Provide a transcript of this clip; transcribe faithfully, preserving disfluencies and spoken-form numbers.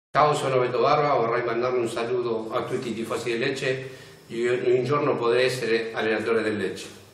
Ciao, sono Beto Barba, vorrei mandare un saluto a tutti i tifosi del Lecce. Io un giorno potrei essere allenatore del Lecce.